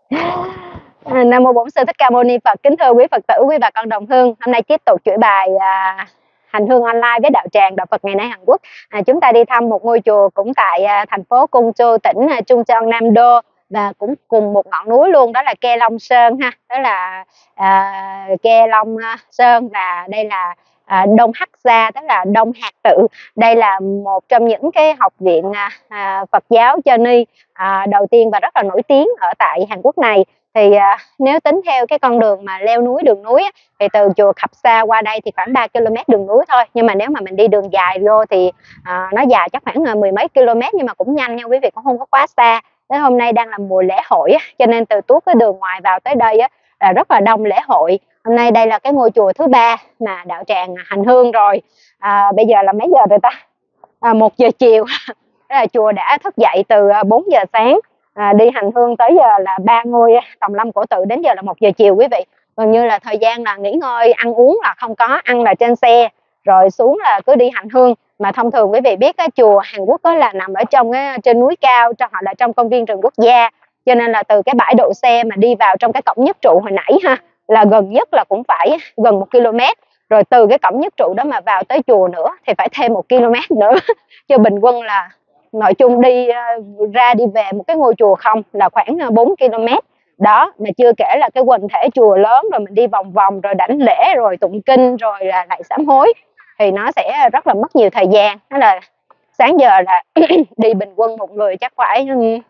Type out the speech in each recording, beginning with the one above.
Nam mô Bổn Sư Thích Ca Mâu Ni Phật. Kính thưa quý Phật tử, quý bà con đồng hương. Hôm nay tiếp tục chuỗi bài hành hương online với đạo tràng Đạo Phật ngày nay Hàn Quốc. Chúng ta đi thăm một ngôi chùa cũng tại thành phố Cung Chu, tỉnh Chungcheong, Nam Đô, và cũng cùng một ngọn núi luôn, đó là Ke Long Sơn ha. Đó là Ke Long Sơn, và đây là Đông Hắc Gia, tức là Đông Hạt Tự. Đây là một trong những cái học viện Phật giáo cho ni đầu tiên và rất là nổi tiếng ở tại Hàn Quốc này. Thì nếu tính theo cái con đường mà leo núi, đường núi thì từ chùa Khập Sa qua đây thì khoảng 3 km đường núi thôi. Nhưng mà nếu mà mình đi đường dài vô thì nó dài chắc khoảng mười mấy km, nhưng mà cũng nhanh nha quý vị, cũng không có quá xa. Tới hôm nay đang là mùa lễ hội cho nên từ tuốt cái đường ngoài vào tới đây là rất là đông lễ hội. Hôm nay đây là cái ngôi chùa thứ 3 mà đạo tràng hành hương rồi. Bây giờ là mấy giờ rồi ta? 1 giờ chiều. Là chùa đã thức dậy từ 4 giờ sáng, đi hành hương tới giờ là 3 ngôi Tòng Lâm Cổ Tự, đến giờ là 1 giờ chiều quý vị. Gần như là thời gian là nghỉ ngơi, ăn uống là không có, ăn là trên xe, rồi xuống là cứ đi hành hương. Mà thông thường quý vị biết cái chùa Hàn Quốc là nằm ở trong trên núi cao, hoặc là trong công viên rừng quốc gia, cho nên là từ cái bãi đậu xe mà đi vào trong cái cổng nhất trụ hồi nãy là gần nhất là cũng phải gần 1 km. Rồi từ cái cổng nhất trụ đó mà vào tới chùa nữa thì phải thêm 1 km nữa. Chứ bình quân là nói chung đi ra đi về một cái ngôi chùa không là khoảng 4 km đó, mà chưa kể là cái quần thể chùa lớn, rồi mình đi vòng vòng, rồi đảnh lễ, rồi tụng kinh, rồi là lại sám hối, thì nó sẽ rất là mất nhiều thời gian. Đó là sáng giờ là đi bình quân một người chắc phải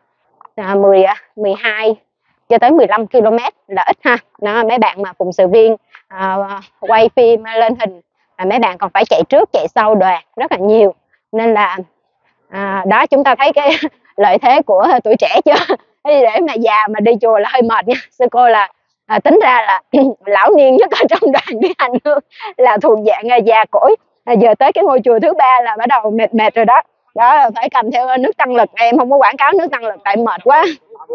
12 cho tới 15 km là ít ha. Đó, mấy bạn mà phụng sự viên quay phim lên hình, mấy bạn còn phải chạy trước chạy sau đoàn rất là nhiều. Nên là đó, chúng ta thấy cái lợi thế của tuổi trẻ chưa? Để mà già mà đi chùa là hơi mệt nha. Sư cô là tính ra là lão niên nhất ở trong đoàn đi hành hương là thuộc dạng già cỗi. Giờ tới cái ngôi chùa thứ 3 là bắt đầu mệt rồi đó. Đó, phải cầm theo nước tăng lực. Em không có quảng cáo nước tăng lực tại mệt quá.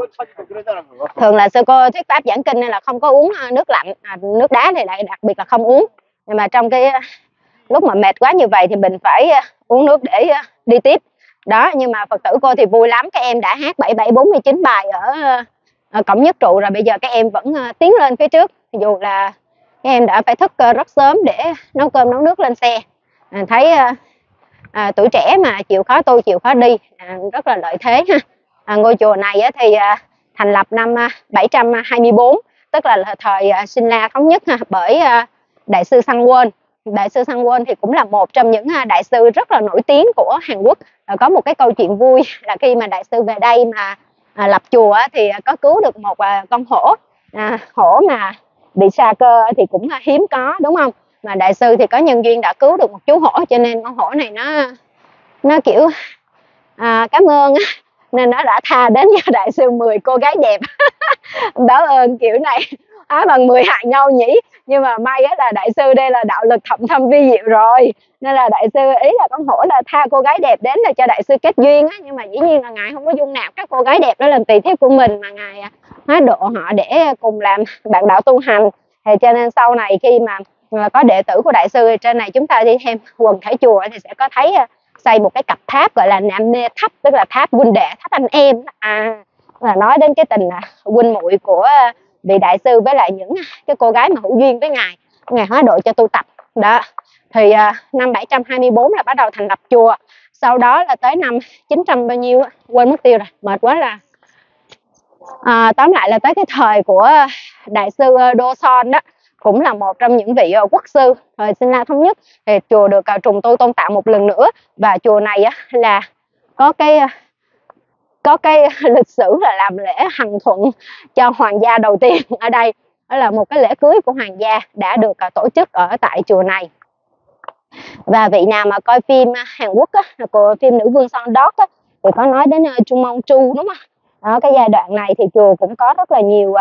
Thường là sư cô thuyết pháp giảng kinh nên là không có uống nước lạnh, nước đá thì lại đặc biệt là không uống. Nhưng mà trong cái lúc mà mệt quá như vậy thì mình phải uống nước để đi tiếp đó. Nhưng mà Phật tử cô thì vui lắm, các em đã hát 7749 bài ở cổng nhất trụ rồi, bây giờ các em vẫn tiến lên phía trước, dù là các em đã phải thức rất sớm để nấu cơm nấu nước lên xe. Thấy tuổi trẻ mà chịu khó tu chịu khó đi, rất là lợi thế ha. Ngôi chùa này thì thành lập năm 724, tức là thời Sinh La thống nhất bởi đại sư Sang Won. Đại sư Sang Won thì cũng là một trong những đại sư rất là nổi tiếng của Hàn Quốc. Có một cái câu chuyện vui là khi mà đại sư về đây mà lập chùa thì có cứu được một con hổ. Hổ mà bị sa cơ thì cũng hiếm có, đúng không? Mà đại sư thì có nhân duyên đã cứu được một chú hổ, cho nên con hổ này nó kiểu cảm ơn nên nó đã tha đến cho đại sư 10 cô gái đẹp. Báo ơn kiểu này bằng 10 hại nhau nhỉ. Nhưng mà may là đại sư đây là đạo lực thậm thâm vi diệu rồi, nên là đại sư ý là con hổ là tha cô gái đẹp đến là cho đại sư kết duyên nhưng mà dĩ nhiên là ngài không có dung nạp các cô gái đẹp đó làm tỳ thiếp của mình, mà ngài hóa độ họ để cùng làm bạn đạo tu hành. Thì cho nên sau này khi mà có đệ tử của đại sư, trên này chúng ta đi thêm quần thể chùa thì sẽ có thấy xây một cái cặp tháp gọi là Nam Mê Tháp, tức là tháp huynh đệ, tháp anh em. Là nói đến cái tình huynh muội của vị đại sư với lại những cái cô gái mà hữu duyên với ngài hóa độ cho tu tập đó. Thì năm 724 là bắt đầu thành lập chùa, sau đó là tới năm 900 bao nhiêu quên mất tiêu rồi, mệt quá. Là tóm lại là tới cái thời của đại sư Do Son đó, cũng là một trong những vị quốc sư thời Sinh La thống nhất, thì chùa được trùng tu tôn tạo một lần nữa. Và chùa này là có cái lịch sử là làm lễ hằng thuận cho hoàng gia đầu tiên ở đây. Đó là một cái lễ cưới của hoàng gia đã được tổ chức ở tại chùa này. Và vị nào mà coi phim Hàn Quốc của phim Nữ Vương Son Đót thì có nói đến Trung Mong Chu, đúng không? Đó, cái giai đoạn này thì chùa cũng có rất là nhiều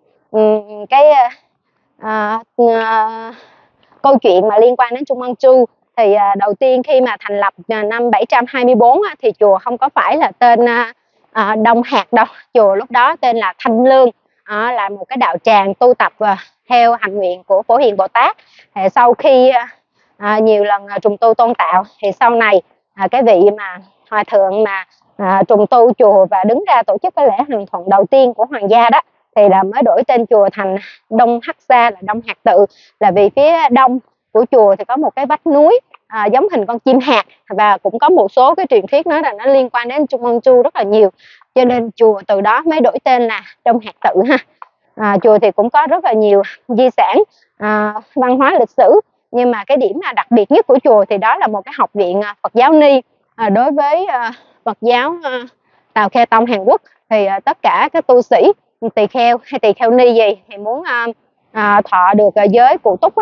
câu chuyện mà liên quan đến Trung Mong Chu. Thì đầu tiên khi mà thành lập năm 724 thì chùa không có phải là tên Đông Hạt đâu, chùa lúc đó tên là Thanh Lương, là một cái đạo tràng tu tập theo hành nguyện của Phổ Hiền Bồ Tát. Thì sau khi nhiều lần trùng tu tôn tạo thì sau này cái vị mà hòa thượng mà trùng tu chùa và đứng ra tổ chức cái lễ hằng thuận đầu tiên của hoàng gia đó thì là mới đổi tên chùa thành Đông Hắc Sa, là Đông Hạt Tự, là vì phía đông của chùa thì có một cái vách núi giống hình con chim hạt, và cũng có một số cái truyền thuyết nói là nó liên quan đến Trung Ân Chu rất là nhiều, cho nên chùa từ đó mới đổi tên là Đông Hạt Tự ha. Chùa thì cũng có rất là nhiều di sản văn hóa lịch sử, nhưng mà cái điểm đặc biệt nhất của chùa thì đó là một cái học viện Phật giáo Ni. Đối với Phật giáo Tào Khe Tông Hàn Quốc thì tất cả các tu sĩ tỳ kheo hay tỳ kheo ni gì thì muốn thọ được giới cụ túc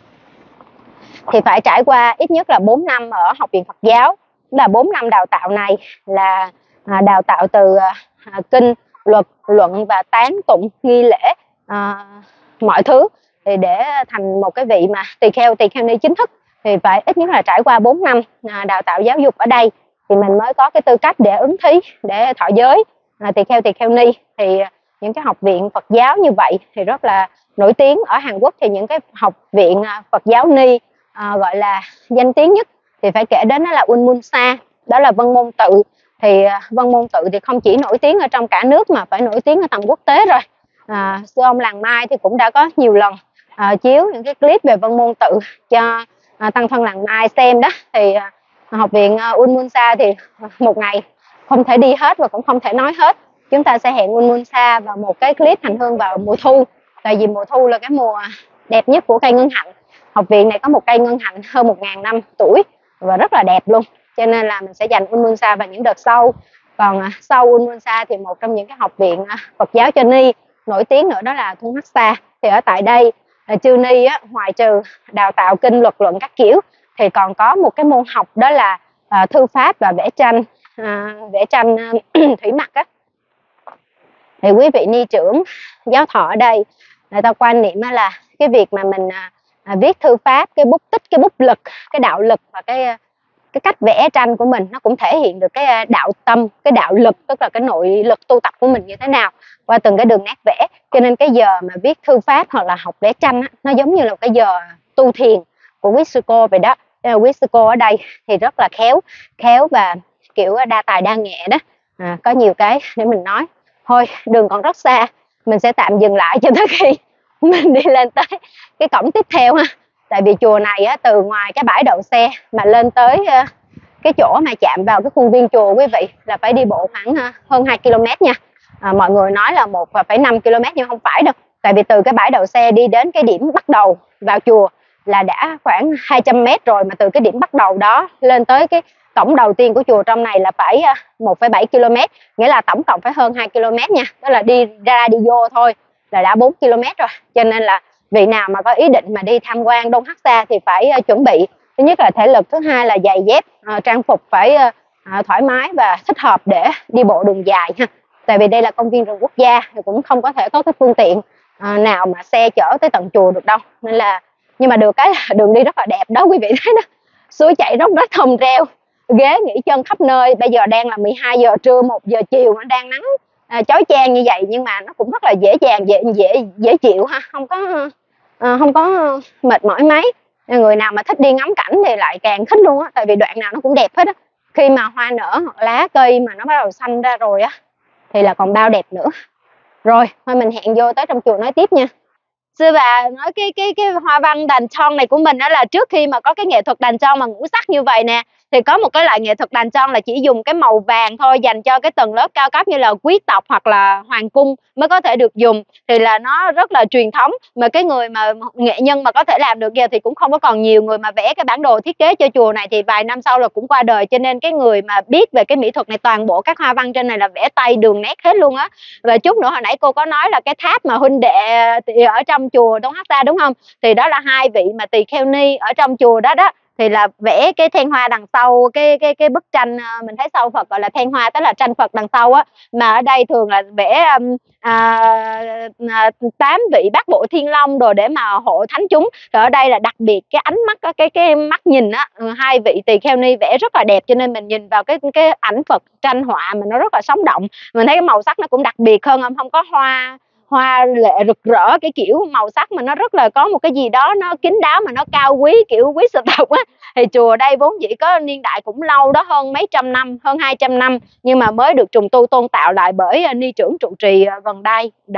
thì phải trải qua ít nhất là 4 năm ở học viện Phật giáo. Là 4 năm đào tạo này là đào tạo từ kinh, luật, luận và tán tụng, nghi lễ, mọi thứ, thì để thành một cái vị mà tỳ kheo ni chính thức thì phải ít nhất là trải qua 4 năm đào tạo giáo dục ở đây thì mình mới có cái tư cách để ứng thí để thọ giới tỳ kheo ni. Thì những cái học viện Phật giáo như vậy thì rất là nổi tiếng ở Hàn Quốc. Thì những cái học viện Phật giáo Ni gọi là danh tiếng nhất thì phải kể đến đó là Unmunsa, đó là Vân Môn Tự. Thì Vân Môn Tự thì không chỉ nổi tiếng ở trong cả nước mà phải nổi tiếng ở tầm quốc tế rồi. Sư ông Làng Mai thì cũng đã có nhiều lần chiếu những cái clip về Vân Môn Tự cho tăng thân Làng Mai xem đó. Thì học viện Unmunsa thì một ngày không thể đi hết và cũng không thể nói hết. Chúng ta sẽ hẹn Unmunsa vào một cái clip hành hương vào mùa thu, tại vì mùa thu là cái mùa đẹp nhất của cây ngân hạnh. Học viện này có một cây ngân hạnh hơn 1000 năm tuổi và rất là đẹp luôn, cho nên là mình sẽ dành Unmunsa vào những đợt sau. Còn sau Unmunsa thì một trong những cái học viện Phật giáo cho Ni nổi tiếng nữa đó là Thung Hắc Sa. Thì ở tại đây chư Ni ngoài trừ đào tạo kinh, luật, luận các kiểu thì còn có một cái môn học đó là thư pháp và vẽ tranh thủy mặc á. Thì quý vị ni trưởng giáo thọ ở đây người ta quan niệm là cái việc mà mình viết thư pháp, cái bút tích, cái bút lực, cái đạo lực và cái cách vẽ tranh của mình nó cũng thể hiện được cái đạo tâm, cái đạo lực, tức là cái nội lực tu tập của mình như thế nào qua từng cái đường nét vẽ. Cho nên cái giờ mà viết thư pháp hoặc là học vẽ tranh nó giống như là cái giờ tu thiền của quý sư cô vậy đó. Quý sư cô ở đây thì rất là khéo và kiểu đa tài đa nghệ đó. Có nhiều cái để mình nói. Thôi đường còn rất xa, mình sẽ tạm dừng lại cho tới khi mình đi lên tới cái cổng tiếp theo ha. Tại vì chùa này từ ngoài cái bãi đậu xe mà lên tới cái chỗ mà chạm vào cái khuôn viên chùa quý vị là phải đi bộ khoảng hơn 2 km nha. Mọi người nói là 1,5 km nhưng không phải đâu. Tại vì từ cái bãi đậu xe đi đến cái điểm bắt đầu vào chùa là đã khoảng 200 m rồi, mà từ cái điểm bắt đầu đó lên tới cái cổng đầu tiên của chùa trong này là phải 1,7 km, nghĩa là tổng cộng phải hơn 2 km nha. Đó là đi ra đi vô thôi là đã 4 km rồi. Cho nên là vị nào mà có ý định mà đi tham quan Đông Hắc Sa thì phải chuẩn bị thứ nhất là thể lực, thứ hai là giày dép, trang phục phải thoải mái và thích hợp để đi bộ đường dài ha. Tại vì đây là công viên rừng quốc gia thì cũng không có thể có cái phương tiện nào mà xe chở tới tận chùa được đâu. Nên là nhưng mà được cái là đường đi rất là đẹp đó quý vị thấy đó. Suối chảy róc rách thông reo, ghế nghỉ chân khắp nơi. Bây giờ đang là 12 giờ trưa, 1 giờ chiều, nó đang nắng chói chang như vậy nhưng mà nó cũng rất là dễ dàng, dễ chịu ha, không có mệt mỏi mấy. Người nào mà thích đi ngắm cảnh thì lại càng thích luôn á, tại vì đoạn nào nó cũng đẹp hết á. Khi mà hoa nở hoặc lá cây mà nó bắt đầu xanh ra rồi á thì là còn bao đẹp nữa. Rồi thôi mình hẹn vô tới trong chùa nói tiếp nha. Sư bà nói cái hoa văn đàn chong này của mình đó là trước khi mà có cái nghệ thuật đàn chong mà ngũ sắc như vậy nè, thì có một cái loại nghệ thuật đàn chong là chỉ dùng cái màu vàng thôi, dành cho cái tầng lớp cao cấp như là quý tộc hoặc là hoàng cung mới có thể được dùng, thì là nó rất là truyền thống. Mà cái người mà nghệ nhân mà có thể làm được giờ thì cũng không có còn nhiều. Người mà vẽ cái bản đồ thiết kế cho chùa này thì vài năm sau là cũng qua đời, cho nên cái người mà biết về cái mỹ thuật này toàn bộ các hoa văn trên này là vẽ tay đường nét hết luôn á. Và chút nữa hồi nãy cô có nói là cái tháp mà huynh đệ ở trong chùa Đông Hắc Sa đúng không, thì đó là hai vị mà tỳ kheo ni ở trong chùa đó đó, thì là vẽ cái then hoa đằng sau cái bức tranh mình thấy sau Phật gọi là then hoa, tức là tranh Phật đằng sau á. Mà ở đây thường là vẽ 8 vị bát bộ thiên long đồ để mà hộ thánh chúng. Rồi ở đây là đặc biệt cái ánh mắt cái mắt nhìn á, hai vị tỳ kheo ni vẽ rất là đẹp, cho nên mình nhìn vào cái ảnh Phật tranh họa mà nó rất là sống động. Mình thấy cái màu sắc nó cũng đặc biệt hơn, không có hoa lệ rực rỡ cái kiểu màu sắc, mà nó rất là có một cái gì đó nó kín đáo mà nó cao quý, kiểu quý sư tộc á. Thì chùa đây vốn dĩ có niên đại cũng lâu đó, hơn mấy trăm năm, hơn 200 năm, nhưng mà mới được trùng tu tôn tạo lại bởi ni trưởng trụ trì gần đây đó.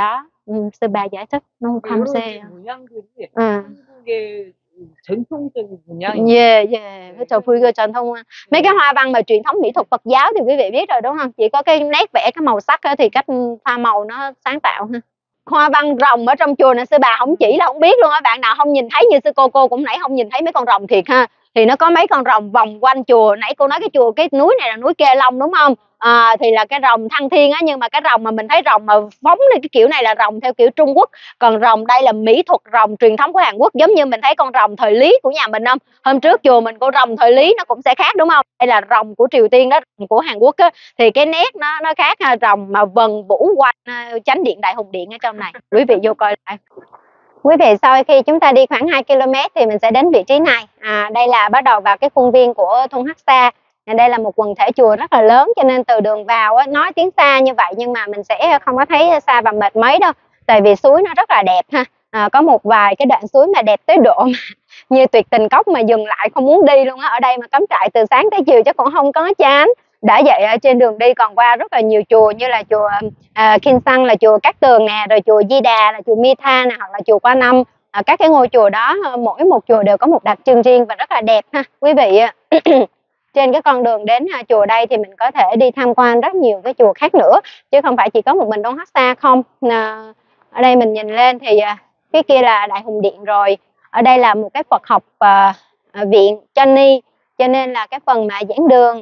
sư bà giải thích nó không 여러 xe. 문양들이 아. 한국의 전통적인 문양이 그쵸. 불교 truyền thông. Mấy cái hoa văn mà truyền thống mỹ thuật Phật giáo thì quý vị biết rồi đúng không? Chỉ có cái nét vẽ, cái màu sắc thì cách pha màu nó sáng tạo ha. Hoa văn rồng ở trong chùa này sư bà không chỉ là không biết luôn á, bạn nào không nhìn thấy như sư cô cũng nãy không nhìn thấy mấy con rồng thiệt ha. Thì nó có mấy con rồng vòng quanh chùa. Nãy cô nói cái chùa, cái núi này là núi Kê Long đúng không? Thì là cái rồng Thăng Thiên á, nhưng mà cái rồng mà mình thấy rồng mà phóng này, cái kiểu này là rồng theo kiểu Trung Quốc, còn rồng đây là mỹ thuật rồng truyền thống của Hàn Quốc, giống như mình thấy con rồng thời Lý của nhà mình không? Hôm trước chùa mình con rồng thời Lý nó cũng sẽ khác đúng không? Đây là rồng của Triều Tiên đó, rồng của Hàn Quốc á, thì cái nét nó khác ha. Rồng mà vần vũ quanh chánh điện Đại Hùng Điện ở trong này, quý vị vô coi lại. Quý vị, sau khi chúng ta đi khoảng 2 km thì mình sẽ đến vị trí này. Đây là bắt đầu vào cái khuôn viên của thôn Hắc Sa. Đây là một quần thể chùa rất là lớn, cho nên từ đường vào nói tiếng Sa như vậy nhưng mà mình sẽ không có thấy xa và mệt mấy đâu, tại vì suối nó rất là đẹp ha. Có một vài cái đoạn suối mà đẹp tới độ mà như Tuyệt Tình Cốc mà dừng lại không muốn đi luôn á. Ở đây mà cắm trại từ sáng tới chiều chắc cũng không có chán. Đã vậy trên đường đi còn qua rất là nhiều chùa, như là chùa Kinh Sang là chùa Cát Tường nè, rồi chùa Di Đà là chùa Mi Tha nè, hoặc là chùa Qua Năm. Các cái ngôi chùa đó mỗi một chùa đều có một đặc trưng riêng và rất là đẹp ha quý vị. Trên cái con đường đến chùa đây thì mình có thể đi tham quan rất nhiều cái chùa khác nữa, chứ không phải chỉ có một mình Đông Hắc Sa không. Ở đây mình nhìn lên thì phía kia là Đại Hùng Điện rồi. Ở đây là một cái Phật học viện Chani, cho nên là cái phần mà giảng đường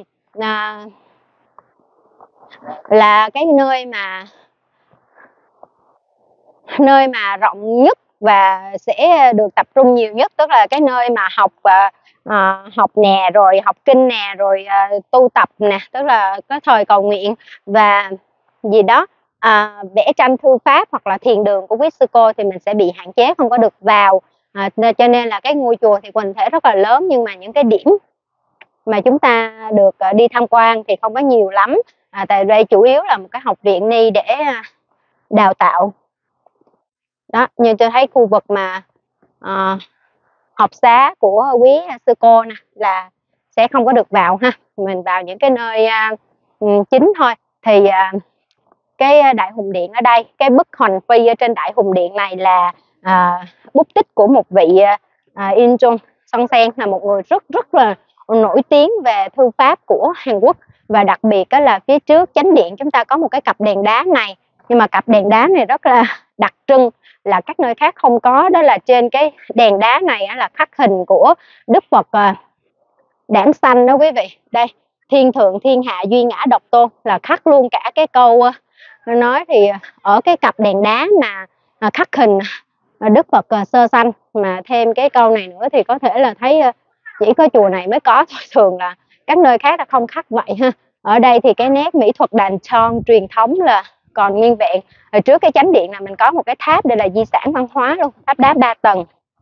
là cái nơi mà rộng nhất và sẽ được tập trung nhiều nhất, tức là cái nơi mà học nè, rồi học kinh nè, rồi tu tập nè, tức là có thời cầu nguyện và gì đó vẽ tranh thư pháp hoặc là thiền đường của quý sư cô thì mình sẽ bị hạn chế, không có được vào. Cho nên là cái ngôi chùa thì quần thể rất là lớn, nhưng mà những cái điểm mà chúng ta được đi tham quan thì không có nhiều lắm. Tại đây chủ yếu là một cái học viện ni để đào tạo đó. Như tôi thấy khu vực mà học xá của quý sư cô nè là sẽ không có được vào ha, mình vào những cái nơi chính thôi. Thì cái Đại Hùng Điện ở đây, cái bức hoành phi ở trên Đại Hùng Điện này là bút tích của một vị In Chung Son Sen, là một người rất là nổi tiếng về thư pháp của Hàn Quốc. Và đặc biệt đó là phía trước chánh điện chúng ta có một cái cặp đèn đá này, nhưng mà cặp đèn đá này rất là đặc trưng, là các nơi khác không có. Đó là trên cái đèn đá này là khắc hình của Đức Phật Đản Sanh đó quý vị. Đây, thiên thượng thiên hạ duy ngã độc tôn, là khắc luôn cả cái câu nói. Thì ở cái cặp đèn đá mà khắc hình Đức Phật sơ sanh, mà thêm cái câu này nữa thì có thể là thấy chỉ có chùa này mới có thôi, thường là các nơi khác là không khắc vậy ha. Ở đây thì cái nét mỹ thuật đàn chon truyền thống là còn nguyên vẹn. Ở trước cái chánh điện là mình có một cái tháp, đây là di sản văn hóa luôn, tháp đá 3 tầng.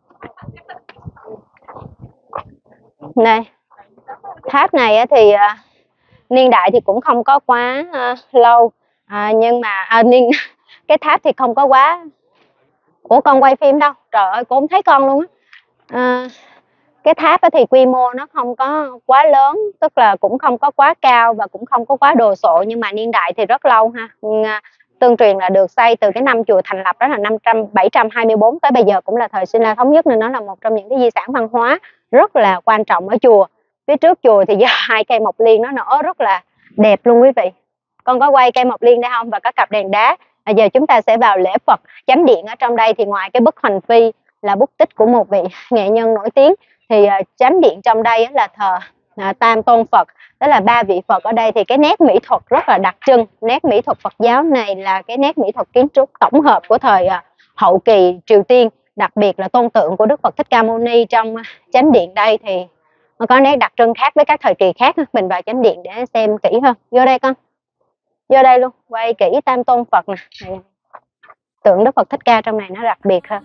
Đây, tháp này thì niên đại thì cũng không có quá lâu, nhưng mà cái tháp thì không có quá. Ủa con quay phim đâu? Trời ơi, cô không thấy con luôn á. Cái tháp thì quy mô nó không có quá lớn, tức là cũng không có quá cao và cũng không có quá đồ sộ, nhưng mà niên đại thì rất lâu ha. Tương truyền là được xây từ cái năm chùa thành lập, đó là 724 tới bây giờ cũng là thời Sinh La Thống Nhất, nên nó là một trong những cái di sản văn hóa rất là quan trọng ở chùa. Phía trước chùa thì giờ 2 cây mộc liên nó nở rất là đẹp luôn quý vị. Con có quay cây mộc liên đây không? Và có cặp đèn đá. Giờ chúng ta sẽ vào lễ Phật chánh điện. Ở trong đây thì ngoài cái bức hoành phi là bút tích của một vị nghệ nhân nổi tiếng, thì chánh điện trong đây là thờ Tam Tôn Phật, đó là 3 vị Phật. Ở đây thì cái nét mỹ thuật rất là đặc trưng. Nét mỹ thuật Phật giáo này là cái nét mỹ thuật kiến trúc tổng hợp của thời hậu kỳ Triều Tiên, đặc biệt là tôn tượng của Đức Phật Thích Ca Mâu Ni trong chánh điện đây thì nó có nét đặc trưng khác với các thời kỳ khác. Mình vào chánh điện để xem kỹ hơn. Vô đây con, vô đây luôn, quay kỹ Tam Tôn Phật nè. Tượng Đức Phật Thích Ca trong này nó đặc biệt hơn.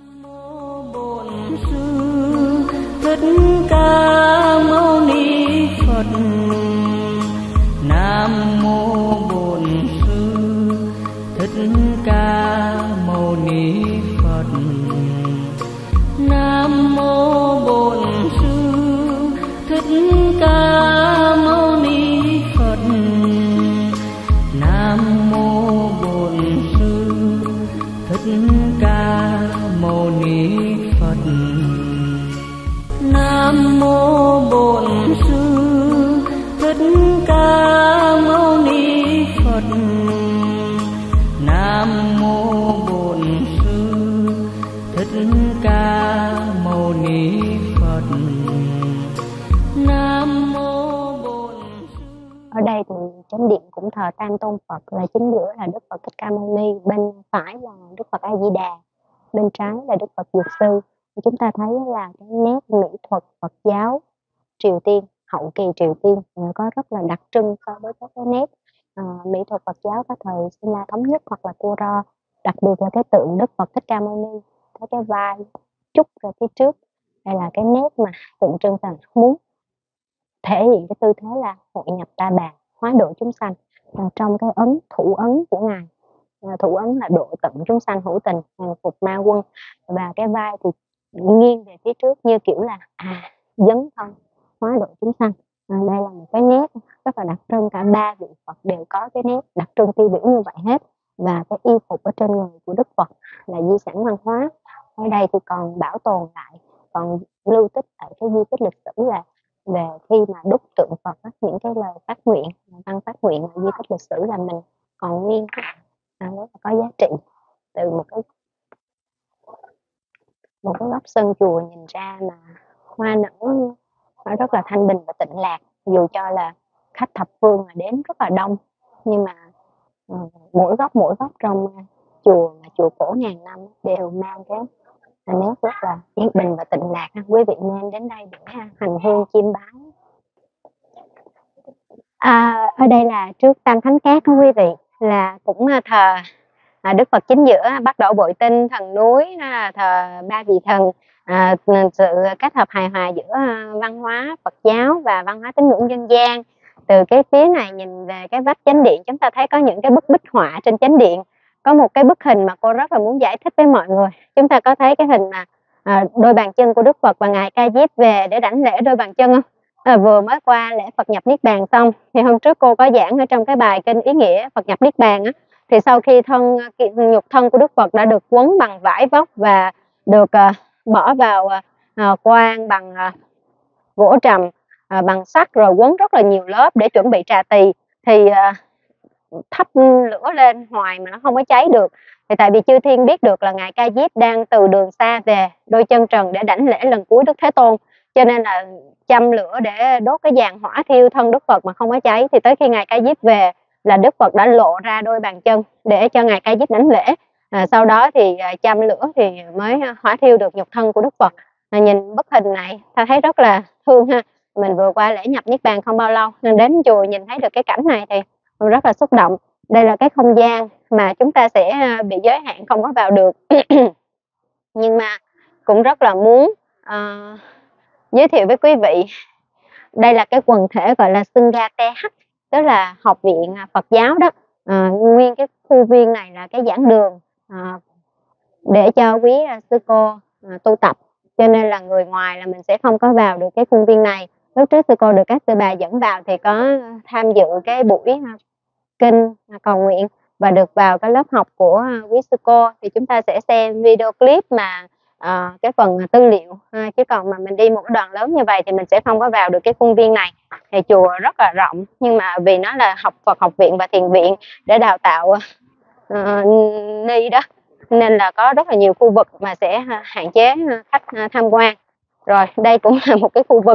Thích Ca Mâu Ni Phật, Nam mô Bổn Sư Thích Ca Mâu Ni Phật, Nam mô Bổn Sư Thích Ca Mâu Ni Phật, Nam mô Bổn Sư Thích Phật. Nam mô Bổn Sư Thích Ca Mâu Ni Phật. Nam mô Bổn Sư Thích Ca Mâu Ni Phật. Nam mô Bổn Sư. Ở đây thì chánh điện cũng thờ tam tôn Phật, là chính giữa là Đức Phật Thích Ca Mâu Ni, bên phải là Đức Phật A Di Đà, bên trái là Đức Phật Dược Sư. Chúng ta thấy là cái nét mỹ thuật Phật giáo Triều Tiên, hậu kỳ Triều Tiên có rất là đặc trưng so với các cái nét mỹ thuật Phật giáo các thời Xin La Thống Nhất hoặc là Kuro. Đặc biệt là cái tượng Đức Phật Thích Ca Mâu Ni, có cái vai trúc ra phía trước. Đây là cái nét mà tượng trưng rằng muốn thể hiện cái tư thế là hội nhập ta bà, hóa độ chúng sanh. Trong cái thủ ấn của ngài, thủ ấn là độ tận chúng sanh hữu tình, phục ma quân, và cái vai thì nghiêng về phía trước như kiểu là dấn thân hóa độ chúng sanh. Đây là một cái nét rất là đặc trưng, cả ba vị Phật đều có cái nét đặc trưng tiêu biểu như vậy hết. Và cái y phục ở trên người của Đức Phật là di sản văn hóa. Ở đây thì còn bảo tồn lại, còn lưu tích ở cái di tích lịch sử là về khi mà đúc tượng Phật, những cái lời phát nguyện, văn phát nguyện di tích lịch sử là mình còn nguyên, rất là có giá trị. Từ một cái góc sân chùa nhìn ra mà hoa nở, nó rất là thanh bình và tịnh lạc, dù cho là khách thập phương mà đến rất là đông, nhưng mà mỗi góc trong chùa mà chùa cổ ngàn năm đều mang cái nét rất là yên bình và tịnh lạc. Quý vị nên đến đây để hành hương chiêm bái. Ở đây là trước Tam Thánh Cát của quý vị, là cũng thờ Đức Phật chính giữa, Bắc Đổ Bội Tinh, thần núi, thờ ba vị thần. Sự kết hợp hài hòa giữa văn hóa Phật giáo và văn hóa tín ngưỡng dân gian. Từ cái phía này nhìn về cái vách chánh điện, chúng ta thấy có những cái bức bích họa trên chánh điện. Có một cái bức hình mà cô rất là muốn giải thích với mọi người. Chúng ta có thấy cái hình mà đôi bàn chân của Đức Phật và ngài Ca Diếp về để đảnh lễ đôi bàn chân không? Vừa mới qua lễ Phật nhập Niết Bàn xong, thì hôm trước cô có giảng ở trong cái bài kinh ý nghĩa Phật nhập Niết Bàn thì sau khi nhục thân của Đức Phật đã được quấn bằng vải vóc và được bỏ vào quan bằng gỗ trầm, bằng sắt, rồi quấn rất là nhiều lớp để chuẩn bị trà tỳ, thì thắp lửa lên hoài mà nó không có cháy được. Thì tại vì chư thiên biết được là ngài Ca Diếp đang từ đường xa về, đôi chân trần để đảnh lễ lần cuối Đức Thế Tôn, cho nên là châm lửa để đốt cái giàn hỏa thiêu thân Đức Phật mà không có cháy. Thì tới khi ngài Ca Diếp về là Đức Phật đã lộ ra đôi bàn chân để cho ngài Ca Diếp đảnh lễ. Sau đó thì châm lửa thì mới hỏa thiêu được nhục thân của Đức Phật. Nhìn bức hình này ta thấy rất là thương ha. Mình vừa qua lễ nhập Niết Bàn không bao lâu nên đến chùa nhìn thấy được cái cảnh này thì rất là xúc động. Đây là cái không gian mà chúng ta sẽ bị giới hạn không có vào được. Nhưng mà cũng rất là muốn giới thiệu với quý vị. Đây là cái quần thể gọi là Sungha TH, tức là học viện Phật giáo đó. Nguyên cái khu viên này là cái giảng đường để cho quý sư cô tu tập, cho nên là người ngoài là mình sẽ không có vào được cái khuôn viên này. Lúc trước sư cô được các sư bà dẫn vào thì có tham dự cái buổi kinh cầu nguyện và được vào cái lớp học của quý sư cô, thì chúng ta sẽ xem video clip mà cái phần tư liệu, chứ còn mà mình đi một đoàn lớn như vậy thì mình sẽ không có vào được cái khuôn viên này. Thì chùa rất là rộng, nhưng mà vì nó là học Phật học viện và thiền viện để đào tạo ni đó, nên là có rất là nhiều khu vực mà sẽ hạn chế khách tham quan. Rồi đây cũng là một cái khu vực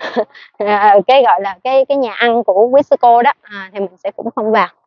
cái gọi là cái nhà ăn của quý sư cô đó, thì mình sẽ cũng không vào.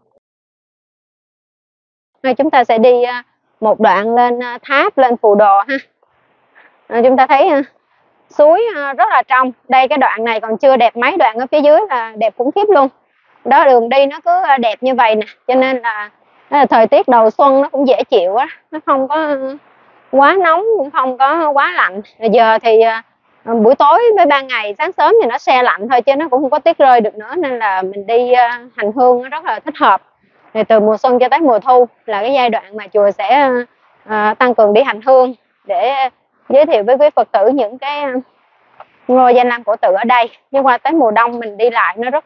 Chúng ta sẽ đi một đoạn lên tháp, lên Phù Đồ ha. Chúng ta thấy suối rất là trong. Đây cái đoạn này còn chưa đẹp mấy, đoạn ở phía dưới là đẹp khủng khiếp luôn. Đó, đường đi nó cứ đẹp như vậy nè, cho nên là thời tiết đầu xuân nó cũng dễ chịu á, nó không có quá nóng cũng không có quá lạnh. Giờ thì buổi tối với ban ngày, sáng sớm thì nó se lạnh thôi chứ nó cũng không có tuyết rơi được nữa, nên là mình đi hành hương nó rất là thích hợp. Thì từ mùa xuân cho tới mùa thu là cái giai đoạn mà chùa sẽ tăng cường đi hành hương để giới thiệu với quý Phật tử những cái ngôi danh lam cổ tự ở đây. Nhưng qua tới mùa đông mình đi lại nó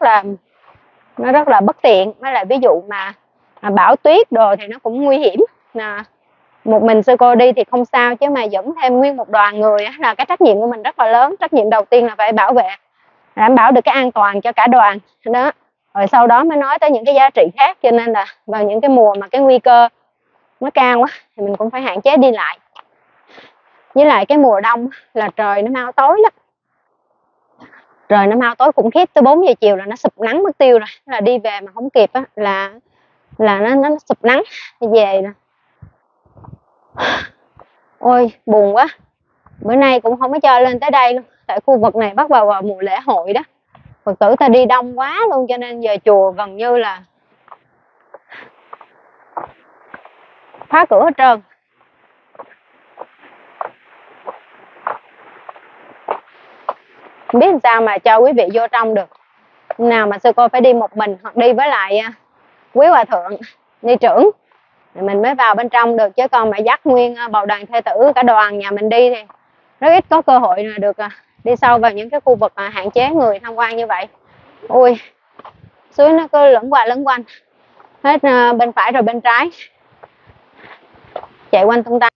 rất là bất tiện, với lại ví dụ mà bão tuyết đồ thì nó cũng nguy hiểm. một mình sư cô đi thì không sao, chứ mà dẫn thêm nguyên một đoàn người á, là cái trách nhiệm của mình rất là lớn. Trách nhiệm đầu tiên là phải bảo vệ, đảm bảo được cái an toàn cho cả đoàn đó, rồi sau đó mới nói tới những cái giá trị khác. Cho nên là vào những cái mùa mà cái nguy cơ nó cao quá thì mình cũng phải hạn chế đi lại. Với lại cái mùa đông là trời nó mau tối lắm, trời nó mau tối khủng khiếp, tới 4 giờ chiều là nó sụp nắng mất tiêu rồi, là đi về mà không kịp á là nó sụp nắng về nè. Ôi buồn quá, bữa nay cũng không có cho lên tới đây luôn, tại khu vực này bắt vào mùa lễ hội đó, Phật tử ta đi đông quá luôn, cho nên giờ chùa gần như là khóa cửa hết trơn. Không biết làm sao mà cho quý vị vô trong được. Nào mà sư cô phải đi một mình hoặc đi với lại quý hòa thượng ni trưởng thì mình mới vào bên trong được, chứ còn mà dắt nguyên bầu đoàn thê tử cả đoàn nhà mình đi thì rất ít có cơ hội được đi sâu vào những cái khu vực hạn chế người tham quan như vậy. Ui, suối nó cứ lẫn qua lẫn quanh hết, bên phải rồi bên trái, chạy quanh tung tăng.